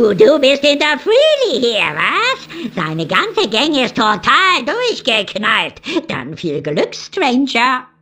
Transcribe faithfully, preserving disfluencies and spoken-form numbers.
Du, du bist in der Freely hier, was? Seine ganze Gang ist total durchgeknallt. Dann viel Glück, Stranger.